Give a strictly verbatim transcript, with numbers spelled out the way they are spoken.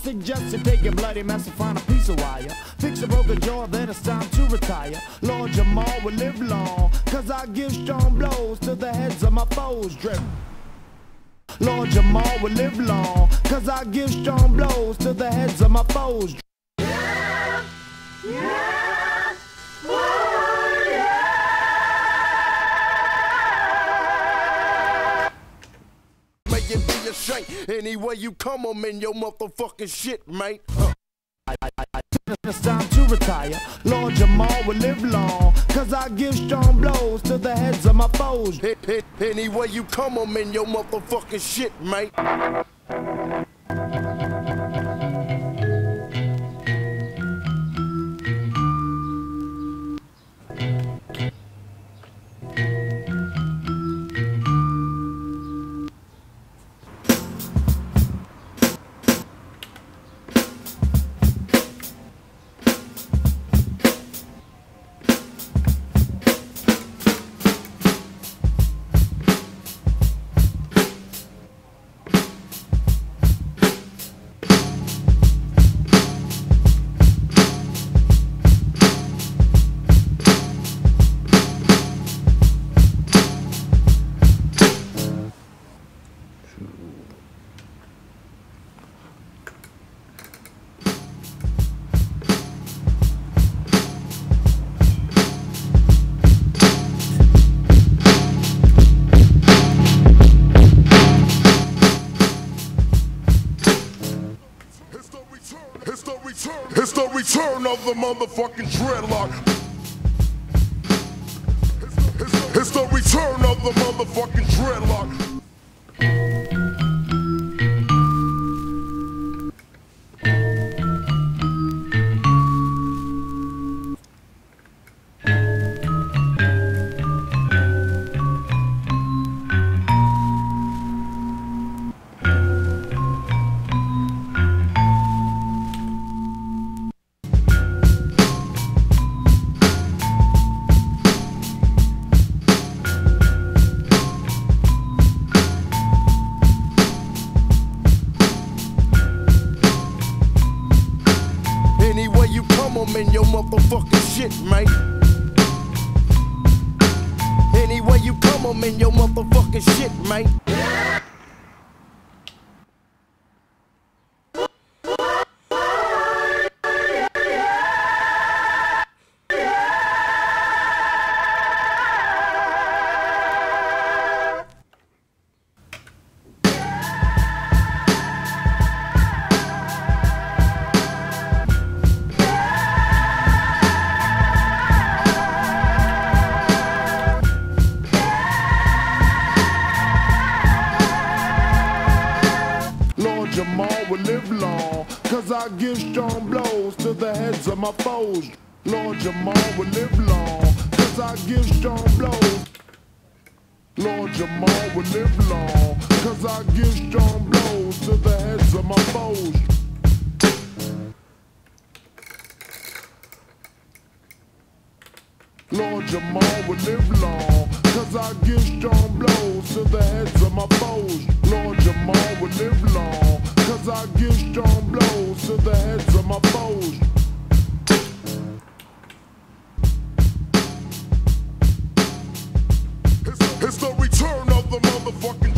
suggest you take your bloody mess and find a piece of wire. Fix a broken jaw, then it's time to retire. Lord Jamar will live long, cause I give strong blows to the heads of my foes. Drip. Lord Jamar will live long, cause I give strong blows to the heads of my foes. Yeah, yeah, oh yeah. Make it be a shame. Anyway you come, I'm in your motherfucking shit, mate. Uh. It's time to retire. Lord Jamar will live long, cause I give strong blows to the heads of my foes. Hit, hit, anyway you come, I'm in your motherfucking shit, mate. It's the return of the motherfucking dreadlock. It's the return of the motherfucking dreadlock. Anyway you come, I'm in your motherfucking shit, mate. Anyway you come, I'm in your motherfucking shit, mate. Jamar will live long, cause I give strong blows to the heads of my foes. Lord Jamar will live long, cause I give strong blows. Lord Jamar will live long, cause I give strong blows to the heads of my foes. Lord Jamar will live long, cause I give strong blows to the heads of my foes. Lord Jamar will live long, cause I give strong blows to the heads of my foes. It's, it's the return of the motherfucking